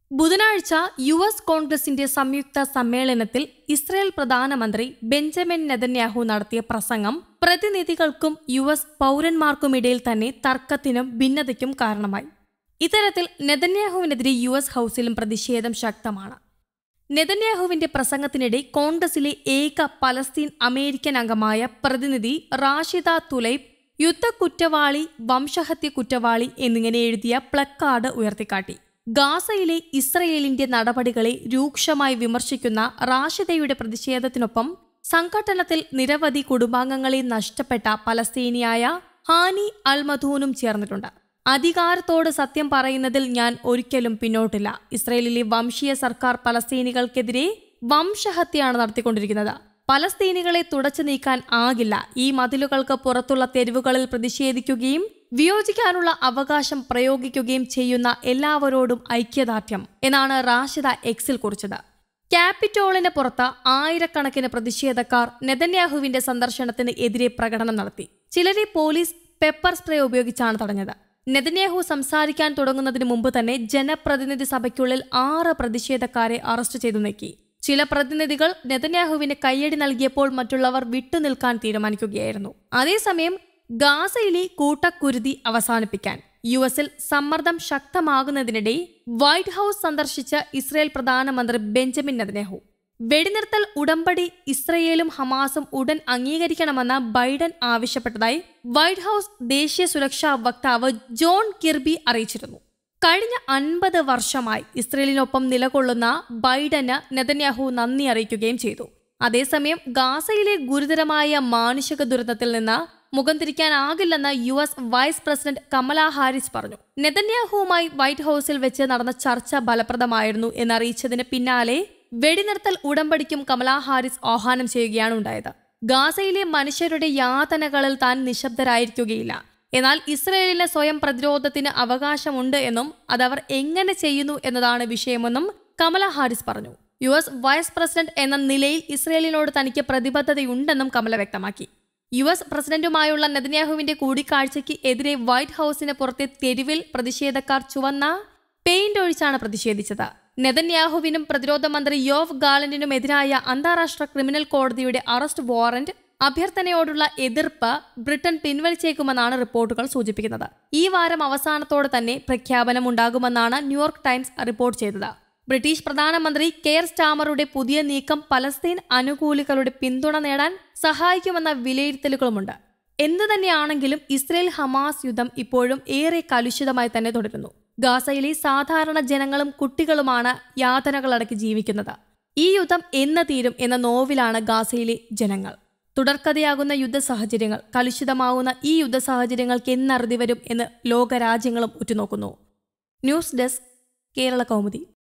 ബുധനാഴ്ച യുഎസ് കോൺഗ്രസിന്റെ സംയുക്ത സമ്മേളനത്തിൽ ഇസ്രായേൽ പ്രധാനമന്ത്രി ബെഞ്ചമിൻ നെതന്യാഹു നടത്തിയ പ്രസംഗം പ്രതിനിധികൾക്കും യുഎസ് പൗരന്മാർക്കുമിടയിൽ തന്നെ തർക്കത്തിനും ഭിന്നതയ്ക്കും കാരണമായി. ഇത്തരത്തിൽ നെതന്യാഹുവിനെതിരെ യുഎസ് ഹൌസിലും പ്രതിഷേധം ശക്തമാണ്. നെതന്യാഹുവിന്റെ പ്രസംഗത്തിനിടെ കോൺഗ്രസിലെ ഏക പലസ്തീൻ അമേരിക്കൻ അംഗമായ പ്രതിനിധി റാഷിദ തുലൈബ് യുദ്ധക്കുറ്റവാളി, വംശഹത്യ കുറ്റവാളി എന്നിങ്ങനെ എഴുതിയ പ്ലക്കാർഡ് ഉയർത്തിക്കാട്ടി. ഗാസയിലെ ഇസ്രയേലിന്റെ നടപടികളെ രൂക്ഷമായി വിമർശിക്കുന്ന റാഷിദയുടെ പ്രതിഷേധത്തിനൊപ്പം സംഘട്ടനത്തിൽ നിരവധി കുടുംബാംഗങ്ങളെ നഷ്ടപ്പെട്ട പലസ്തീനിയായ ഹാനി അൽമധൂനും ചേർന്നിട്ടുണ്ട്. അധികാരത്തോട് സത്യം പറയുന്നതിൽ ഞാൻ ഒരിക്കലും പിന്നോട്ടില്ല. ഇസ്രയേലിലെ വംശീയ സർക്കാർ പലസ്തീനികൾക്കെതിരെ വംശഹത്യയാണ് നടത്തിക്കൊണ്ടിരിക്കുന്നത്. പലസ്തീനികളെ തുടച്ചു നീക്കാൻ ആകില്ല. ഈ മതിലുകൾക്ക് പുറത്തുള്ള തെരുവുകളിൽ പ്രതിഷേധിക്കുകയും വിയോജിക്കാനുള്ള അവകാശം പ്രയോഗിക്കുകയും ചെയ്യുന്ന എല്ലാവരോടും ഐക്യദാർഢ്യം എന്നാണ് റാഷിദ എക്സിൽ കുറിച്ചത്. ക്യാപിറ്റോളിന് പുറത്ത് ആയിരക്കണക്കിന് പ്രതിഷേധക്കാർ നെതന്യാഹുവിന്റെ സന്ദർശനത്തിന് എതിരെ പ്രകടനം നടത്തി. ചിലരെ പോലീസ് പെപ്പർ സ്പ്രേ ഉപയോഗിച്ചാണ് തടഞ്ഞത്. നെതന്യാഹു സംസാരിക്കാൻ തുടങ്ങുന്നതിന് മുമ്പ് തന്നെ ജനപ്രതിനിധി സഭയ്ക്കുള്ളിൽ 6 പ്രതിഷേധക്കാരെ അറസ്റ്റ് ചെയ്തു നീക്കി. ചില പ്രതിനിധികൾ നെതന്യാഹുവിന് കയ്യടി നൽകിയപ്പോൾ മറ്റുള്ളവർ വിട്ടുനിൽക്കാൻ തീരുമാനിക്കുകയായിരുന്നു. അതേസമയം ഗാസയിലെ കൂട്ടക്കുരുതി അവസാനിപ്പിക്കാൻ യുഎസിൽ സമ്മർദ്ദം ശക്തമാകുന്നതിനിടെ വൈറ്റ് ഹൌസ് സന്ദർശിച്ച ഇസ്രായേൽ പ്രധാനമന്ത്രി ബെഞ്ചമിൻ നെതന്യാഹു വെടിനിർത്തൽ ഉടമ്പടി ഇസ്രയേലും ഹമാസും ഉടൻ അംഗീകരിക്കണമെന്ന് ബൈഡൻ ആവശ്യപ്പെട്ടതായി വൈറ്റ് ഹൌസ് ദേശീയ സുരക്ഷാ വക്താവ് ജോൺ കിർബി അറിയിച്ചിരുന്നു. കഴിഞ്ഞ 50 വർഷമായി ഇസ്രയേലിനൊപ്പം നിലകൊള്ളുന്ന ബൈഡന് നെതന്യാഹു നന്ദി അറിയിക്കുകയും ചെയ്തു. അതേസമയം ഗാസയിലെ ഗുരുതരമായ മാനുഷിക ദുരന്തത്തിൽ നിന്ന് മുഖം തിരിക്കാനാകില്ലെന്ന് US vice president Kamala Harris പറഞ്ഞു. നെതന്യാഹുവുമായി വൈറ്റ് ഹൌസിൽ വെച്ച് നടന്ന ചർച്ച ഫലപ്രദമായിരുന്നു എന്നറിയിച്ചതിന് പിന്നാലെ വെടിനിർത്തൽ ഉടമ്പടിക്കും കമല ഹാരിസ് ആഹ്വാനം ചെയ്യുകയാണ് ഉണ്ടായത്. ഗാസയിലെ മനുഷ്യരുടെ യാതനകളിൽ താൻ നിശബ്ദരായിരിക്കുകയില്ല. എന്നാൽ ഇസ്രയേലിന് സ്വയം പ്രതിരോധത്തിന് അവകാശമുണ്ട് എന്നും അതവർ എങ്ങനെ ചെയ്യുന്നു എന്നതാണ് വിഷയമെന്നും കമല ഹാരിസ് പറഞ്ഞു. യുഎസ് വൈസ് പ്രസിഡന്റ് എന്ന നിലയിൽ ഇസ്രയേലിനോട് തനിക്ക് പ്രതിബദ്ധതയുണ്ടെന്നും കമല വ്യക്തമാക്കി. യുഎസ് പ്രസിഡന്റുമായുള്ള നെതന്യാഹുവിന്റെ കൂടിക്കാഴ്ചയ്ക്ക് എതിരെ വൈറ്റ് ഹൌസിന് പുറത്തെ തെരുവിൽ പ്രതിഷേധക്കാർ ചുവന്ന പെയിന്റ് ഒഴിച്ചാണ് പ്രതിഷേധിച്ചത്. നെതന്യാഹുവിനും പ്രതിരോധ മന്ത്രി യോവ് ഗാലന്റിനുമെതിരായ അന്താരാഷ്ട്ര ക്രിമിനൽ കോടതിയുടെ അറസ്റ്റ് വാറന്റ് അഭ്യർത്ഥനയോടുള്ള എതിർപ്പ് ബ്രിട്ടൻ പിൻവലിച്ചേക്കുമെന്നാണ് റിപ്പോർട്ടുകൾ സൂചിപ്പിക്കുന്നത്. ഈ വാരം അവസാനത്തോടെ തന്നെ പ്രഖ്യാപനമുണ്ടാകുമെന്നാണ് ന്യൂയോർക്ക് ടൈംസ് റിപ്പോർട്ട് ചെയ്തത്. ബ്രിട്ടീഷ് പ്രധാനമന്ത്രി കെയർ സ്റ്റാമറുടെ പുതിയ നീക്കം പലസ്തീൻ അനുകൂലികളുടെ പിന്തുണ നേടാൻ സഹായിക്കുമെന്ന വിലയിരുത്തലുകളുമുണ്ട്. എന്തുതന്നെയാണെങ്കിലും ഇസ്രയേൽ ഹമാസ് യുദ്ധം ഇപ്പോഴും ഏറെ കലുഷിതമായി തന്നെ തുടരുന്നു. ഗാസയിലെ സാധാരണ ജനങ്ങളും കുട്ടികളുമാണ് യാതനകളടക്കി ജീവിക്കുന്നത്. ഈ യുദ്ധം എന്ന് തീരും എന്ന നോവിലാണ് ഗാസയിലെ ജനങ്ങൾ. തുടർക്കഥയാകുന്ന യുദ്ധ സാഹചര്യങ്ങൾ, കലുഷിതമാവുന്ന ഈ യുദ്ധ സാഹചര്യങ്ങൾക്ക് എന്നറുതി വരും എന്ന് ലോകരാജ്യങ്ങളും ഉറ്റുനോക്കുന്നു. News desk, Kerala Kaumudi.